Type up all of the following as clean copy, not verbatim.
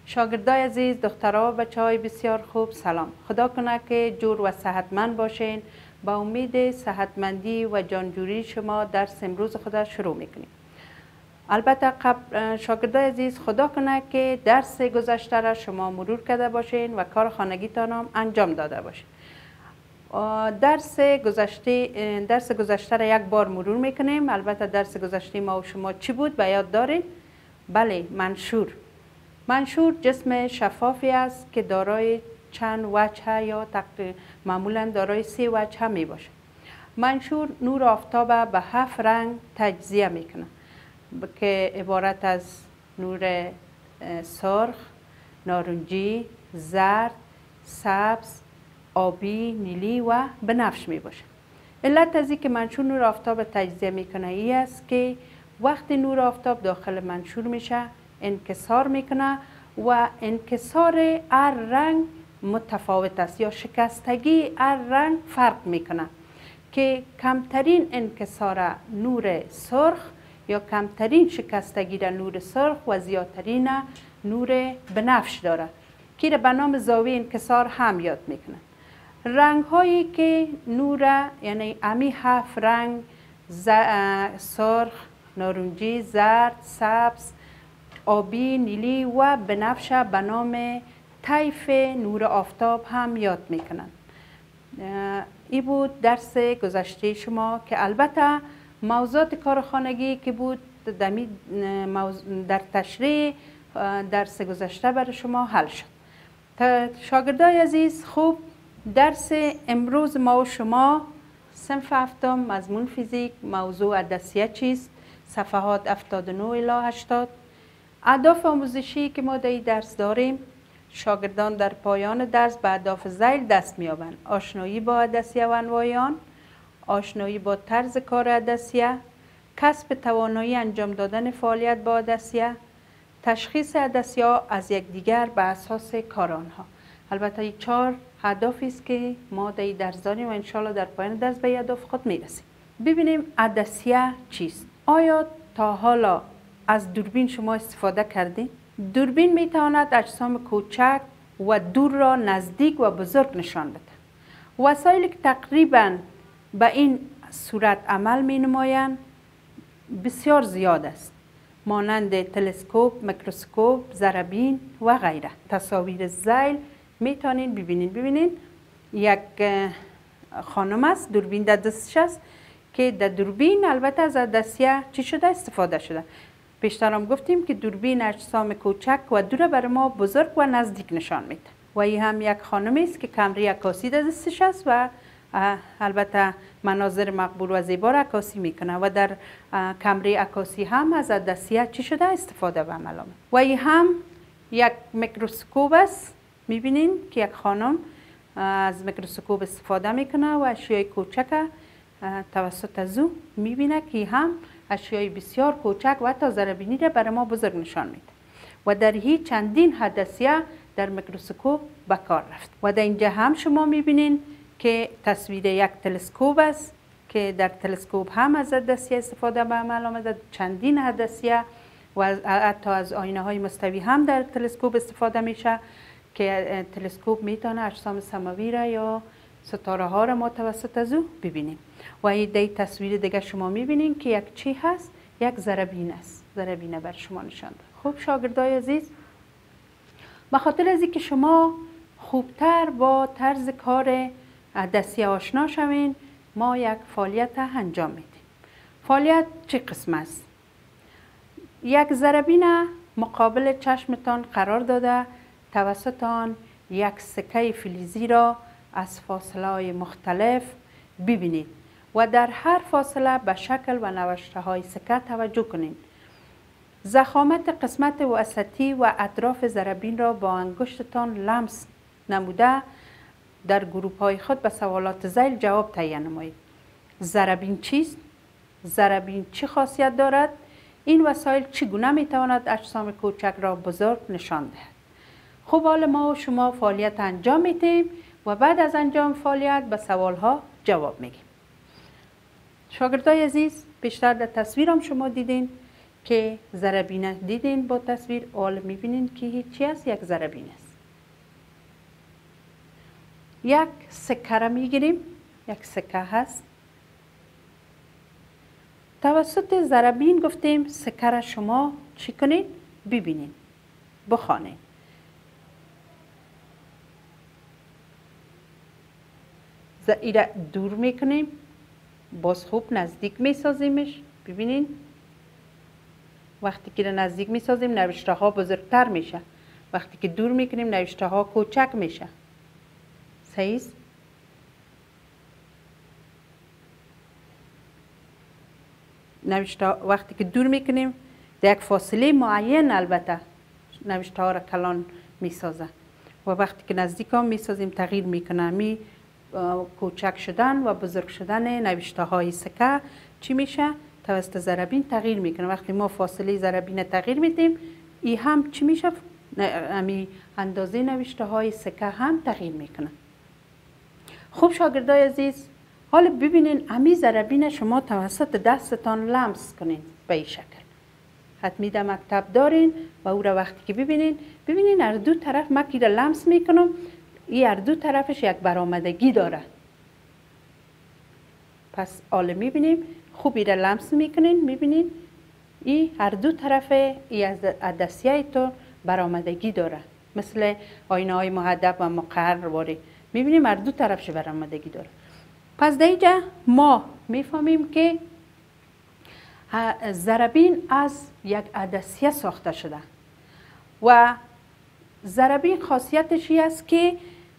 شاگردای عزیز، دخترها و بچهای بسیار خوب، سلام. خدا کنه که جور و صحتمند باشین. با امید صحتمندی و جانجوری شما درس امروز خود شروع میکنیم. البته شاگردای عزیز، خدا کنه که درس گذشته را شما مرور کرده باشین و کار خانگیتان هم انجام داده باشین. درس گذشته را یک بار مرور میکنیم. البته درس گذشته ما و شما چی بود به یاد دارین؟ بله، منشور جسم شفافی است که دارای چند وجه یا معمولا دارای 3 وجه می باشه. منشور نور آفتاب به 7 رنگ تجزیه میکنه که عبارت از نور سرخ، نارنجی، زرد، سبز، آبی، نیلی و بنفش می باشه. علت از این که منشور نور آفتاب تجزیه میکنه ای است که وقتی نور آفتاب داخل منشور میشه انکسار میکنه و انکسار هر رنگ متفاوت است یا شکستگی هر رنگ فرق میکنه که کمترین انکسار نور سرخ یا کمترین شکستگی در نور سرخ و زیادترین نور بنفش دارد که به نام زاویه انکسار هم یاد میکنه. رنگ هایی که نور یعنی امی 7 رنگ سرخ، نارنجی، زرد، سبز، آبی، نیلی و بنفش به نام طیف نور آفتاب هم یاد میکنن. این بود درس گذشته شما که البته موضوعات کار خانگی که بود در تشریح درس گذشته برای شما حل شد. شاگردای عزیز، خوب، درس امروز ما و شما صنف هفتم مضمون فیزیک، موضوع عدسیه چیست، صفحات 79 الی 80. اهداف آموزشی که ما در این درس داریم: شاگردان در پایان درس به اهداف ذیل دست می‌یابند: آشنایی با عدسیه و انواع آن، آشنایی با طرز کار عدسیه، کسب توانایی انجام دادن فعالیت با عدسیه، تشخیص عدسیه‌ها از یکدیگر به اساس کار آنها. البته این 4 اهدافی است که ما در این درس داریم و انشالله در پایان درس به اهداف خود میرسیم. ببینیم عدسیه چیست. آیا تا حالا از دوربین شما استفاده کردین؟ دوربین میتواند اجسام کوچک و دور را نزدیک و بزرگ نشان بده. وسایلی که تقریبا به این صورت عمل می نمایند بسیار زیاد است، مانند تلسکوپ، میکروسکوپ، ضربین و غیره. تصاویر ذیل میتونین ببینین. یک خانم است، دوربین در دستش است که در دوربین البته از عدسیه چی شده استفاده شده. پیشتر هم گفتیم که دوربین اجسام کوچک و دور بر ما بزرگ و نزدیک نشان میده. و این هم یک خانمی است که کمره عکاسی در دستش است و البته مناظر مقبول و زیبا را عکاسی میکنه و در کمره عکاسی هم از عدسیه چی شده استفاده به عمل آمده. و این هم یک میکروسکوپ است. میبینین که یک خانم از میکروسکوپ استفاده میکنه و اشیای کوچک توسط از او میبینه که هم اشیای بسیار کوچک و حتی ذره‌بینی را برای ما بزرگ نشان میده. و در هیچ چندین عدسیه در میکروسکوپ به کار رفت. و در اینجا هم شما میبینین که تصویر یک تلسکوپ است که در تلسکوپ هم از عدسیه استفاده به عمل آمده. چندین عدسیه و حتی از آینه های مستوی هم در تلسکوپ استفاده میشه که تلسکوپ میتونه اجسام سماوی را یا ستاره ها را ما توسط از او ببینیم. و این تصویر دیگه شما میبینین که یک چی هست؟ یک ضربین است. ضربینه بر شما نشان داد. خوب شاگردای عزیز، به خاطر از اینکه شما خوبتر با طرز کار عدسیه آشنا شوین، ما یک فعالیت انجام میدیم. فعالیت چه قسم است؟ یک ضربین مقابل چشمتان قرار داده، توسط آن یک سکه فلزی را از فاصله مختلف ببینید و در هر فاصله به شکل و نوشته های سکه توجه کنید. ضخامت قسمت وسطی و اطراف ضربین را با انگشتتان لمس نموده در گروپ های خود به سوالات ذیل جواب تهیه نمایید. ضربین چیست؟ ضربین چه خاصیت دارد؟ این وسایل چگونه میتواند اجسام کوچک را بزرگ نشان دهد؟ خب حال ما و شما فعالیت انجام میدیم و بعد از انجام فعالیت به سوال ها جواب میگیم. شاگردای عزیز، بیشتر در تصویرم شما دیدین که ضربین دیدین با تصویر، حالا میبینین که هیچی است، یک ضربین است. یک سکه را میگیریم، یک سکه هست. توسط ضربین گفتیم سکه را شما چی کنین؟ ببینین، بخوانین. ایره دور میکنیم، باز خوب نزدیک میسازیمش. ببینین وقتی که نزدیک میسازیم نوشته ها بزرگتر میشه، وقتی که دور میکنیم نوشته ها کوچک میشه. صحیح است؟ نوشته وقتی که دور میکنیم در یک فاصله معین البته نوشته ها را کلان میسازه و وقتی که نزدیک هم میسازیم تغییر میکنه. می کوچک شدن و بزرگ شدن نوشته های سکه چی میشه؟ توسط ضربین تغییر میکنه. وقتی ما فاصله ضربین تغییر میدیم این هم چی میشه؟ امی اندازه نوشته های سکه هم تغییر میکنه. خوب شاگردای عزیز، حالا ببینین امی ضربین شما توسط دستتان لمس کنین به این شکل. حتمی در مکتب دارین و او را وقتی که ببینین هر دو طرف من که لمس میکنم، این هر دو طرفش یک برآمدگی داره. پس حالا میبینیم خوبی را لمس میکنین، میبینین این هر دو طرف ای از عدسیه تو برآمدگی داره، مثل آینه های مهدب و مقعر واره. میبینیم هر دو طرفش برآمدگی داره. پس در اینجا ما میفهمیم که ضربین از یک عدسیه ساخته شده و ضربین خاصیتش این است که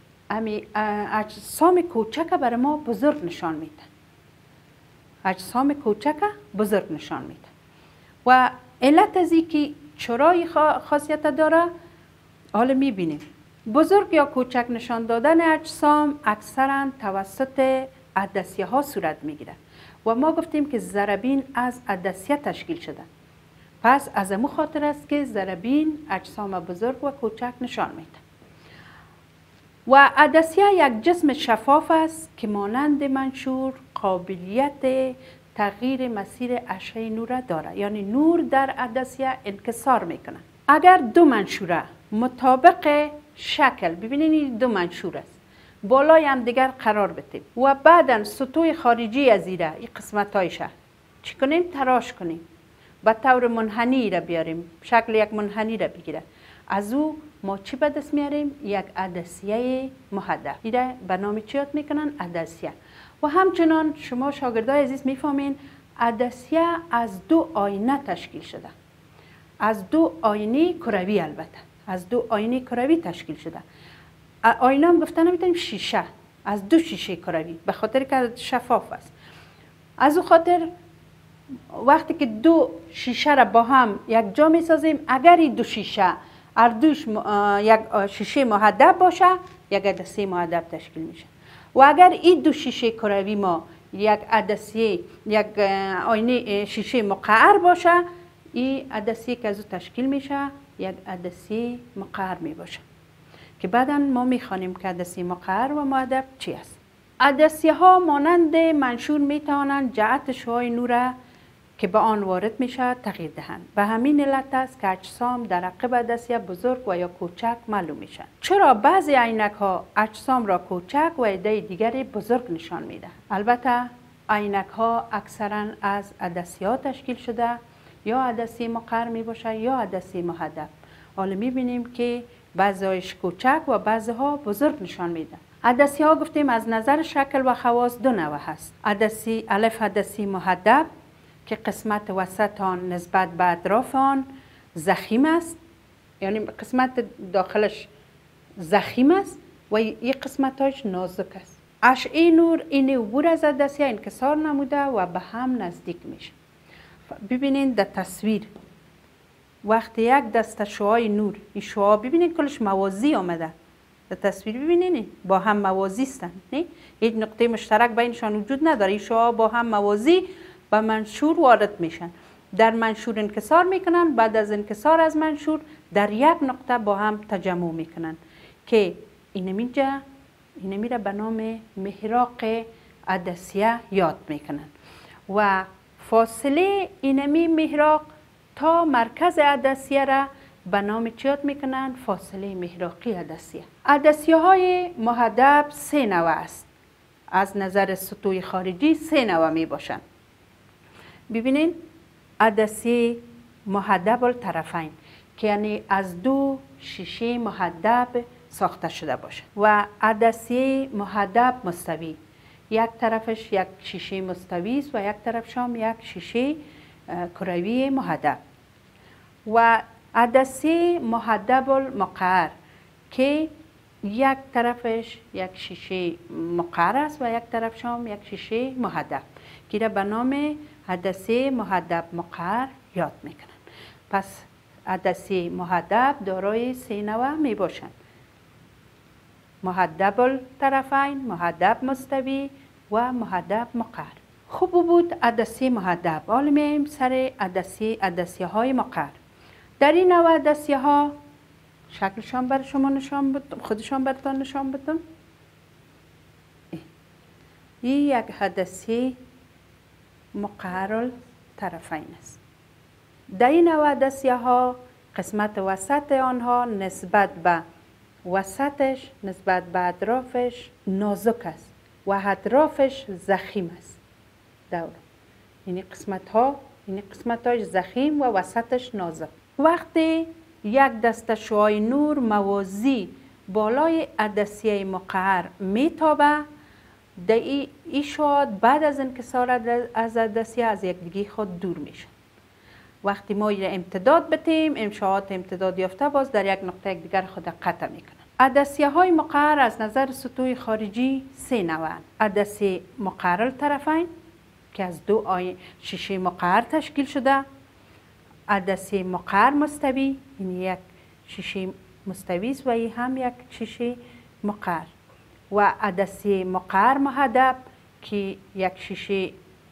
اجسام کوچک برای ما بزرگ نشان میده. اجسام کوچک بزرگ نشان میده و علت از این که چرای خاصیت داره حالا میبینیم. بزرگ یا کوچک نشان دادن اجسام اکثرا توسط عدسیه ها صورت میگیره و ما گفتیم که ضربین از عدسیه تشکیل شده. پس از امو خاطر است که ضربین اجسام بزرگ و کوچک نشان میده. و عدسیه یک جسم شفاف است که مانند منشور قابلیت تغییر مسیر اشعه نور داره، یعنی نور در عدسیه انکسار میکنه. اگر دو منشوره مطابق شکل، ببینید این دو منشور است، بالای هم دیگر قرار بدیم و بعدا سطوح خارجی از این قسمت هایشه چی کنیم؟ تراش کنیم، به طور منحنی را بیاریم، شکل یک منحنی را بگیره. از او ما چی به دست میاریم؟ یک عدسیه محدب. ایره به نام چی یاد میکنن؟ عدسیه. و همچنان شما شاگردای عزیز میفهمین عدسیه از دو آینه تشکیل شده، از دو آینه کروی، البته از دو آینه کروی تشکیل شده. آینه هم گفتن نمیتونیم شیشه، از دو شیشه کروی، به خاطر که شفاف است. از او خاطر وقتی که دو شیشه را با هم یک جا میسازیم، اگر این دو شیشه اردوش یک شیشه محدب باشه یک عدسیه محدب تشکیل میشه و اگر این دو شیشه کروی ما یک عدسیه یک آینه شیشه مقعر باشه، این عدسیه که از او تشکیل میشه یک عدسیه مقعر می باشه که بعدا ما میخوانیم که عدسیه مقعر و محدب چی است. عدسیه ها مانند منشور میتوانند جهت شعاع نور که به آن وارد میشه تغییر دهند. به همین علت است که اجسام در عقب عدسیه بزرگ و یا کوچک معلوم میشن. چرا بعضی عینک ها اجسام را کوچک و عده دیگری بزرگ نشان میده؟ البته عینک ها اکثرا از عدسیه ها تشکیل شده، یا عدسیه مقعر می باشه یا عدسیه محدب. حالا میبینیم که بعضیش کوچک و بعضیها بزرگ نشان میده. عدسیه ها گفتیم از نظر شکل و خواص دو نوع هست. عدسی الف عدسیه محدب که قسمت وسط آن نسبت به اطراف آن ضخیم است، یعنی قسمت داخلش ضخیم است و این قسمتاش نازک است. اشعه نور این عبور از عدسیه انکسار نموده و به هم نزدیک میشه. ببینین در تصویر وقتی یک دسته شعاع نور، این شعاع ببینین کلش موازی آمده، در تصویر ببینین با هم موازی هستن، نه هیچ نقطه مشترک بینشان وجود نداره. این شعاع با هم موازی به منشور وارد میشن، در منشور انکسار میکنن، بعد از انکسار از منشور در یک نقطه با هم تجمع میکنن که اینمی را به نام محراق عدسیه یاد میکنن و فاصله اینمی محراق تا مرکز عدسیه را به نام چی یاد میکنن؟ فاصله محراقی عدسیه. عدسیه های مهدب 3 نوع است. از نظر سطوح خارجی 3 نوع می باشند. ببینین عدسیه مهدب الطرفین که یعنی از 2 شیشه مهدب ساخته شده باشه و عدسیه مهدب مستوی، یک طرفش یک شیشه مستوی است و یک طرفش هم یک شیشه کروی مهدب. و عدسیه مهدب المقعر که یک طرفش یک شیشه مقعر است و یک طرفش هم یک شیشه مهدب که را به نام عدسیه مهدب مقعر یاد میکنن. پس عدسیه مهدب دارای 3 نوع می باشند: مهدب الطرفین، مهدب مستوی و مهدب مقعر. خوب بود عدسیه مهدب. حالا میایم سر عدسیه های مقعر. در این نوع عدسیه ها شکلشان بر شما نشان بدم، خودشان برتان نشان بدم. این یک عدسیه مقعر الطرفین است. در این نوع عدسیه ها قسمت وسط آنها نسبت به وسطش، نسبت به اطرافش نازک است و اطرافش ضخیم است. دور این قسمتاش ضخیم و وسطش نازک. وقتی یک دسته شعاع نور موازی بالای عدسیه مقعر میتابه، در این شعاع بعد از انکسار از عدسیه از یکدیگه خود دور میشه. وقتی ما این امتداد بتیم، امشاعات امتداد یافته باز در یک نقطه دیگر خود قطع میکنن. عدسیه های مقعر از نظر سطوح خارجی 3 نوعن: عدسیه مقعر الطرفین که از 2 شیشه مقعر تشکیل شده، عدسیه مقعر مستوی، این یک شیشه مستوی است و این هم یک شیشه مقعر، و عدسیه مقعر مهدب که یک شیشه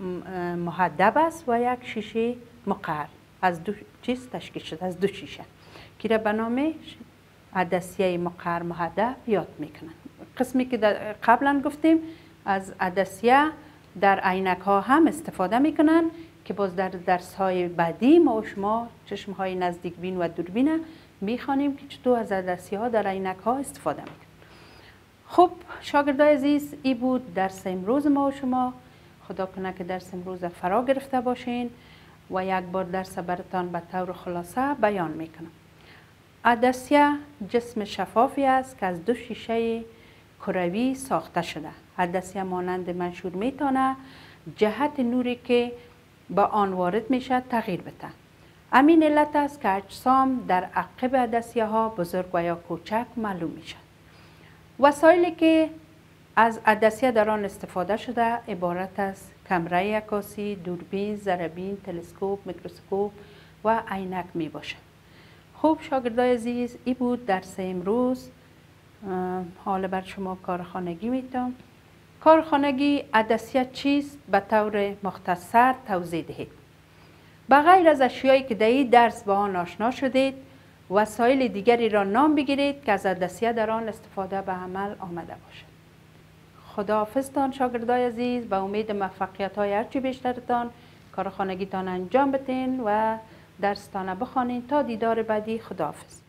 مهدب است و یک شیشه مقعر از 2 چیز تشکیل شده، از 2 شیشه که را به نام عدسیه مقعر مهدب یاد میکنن. قسمی که قبلا گفتیم از عدسیه در عینک ها هم استفاده میکنن که باز در درس های بعدی ما و شما چشم های نزدیک بین و دوربین میخوانیم که چطور از عدسیه ها در عینک ها استفاده میکنن. خب شاگردای عزیز، این بود درس امروز ما و شما. خدا کنه که درس امروز فرا گرفته باشین و یک بار درس براتان به طور خلاصه بیان میکنم. عدسیه جسم شفافی است که از 2 شیشه کروی ساخته شده. عدسیه مانند منشور میتونه جهت نوری که با آن وارد میشه تغییر بده. همین علت است که اجسام در عقب عدسیه ها بزرگ و یا کوچک معلوم میشه. وسایلی که از عدسیه در آن استفاده شده عبارت از کمره عکاسی، دوربین، ضربین، تلسکوپ، میکروسکوپ و عینک می باشه. خوب شاگردای عزیز، این بود درس امروز. حالا بر شما کارخانگی میتونم. کارخانگی عدسیه چیست به طور مختصر توضیح دهید. به غیر از اشیایی که در این درس با آن آشنا شدید، وسایل دیگری را نام بگیرید که از عدسیه در آن استفاده به عمل آمده باشد. خداحافظتان شاگردای عزیز، به امید موفقیت های هرچی بیشترتان کارخانگیتان انجام بدین و درستان بخوانین. تا دیدار بعدی، خداحافظ.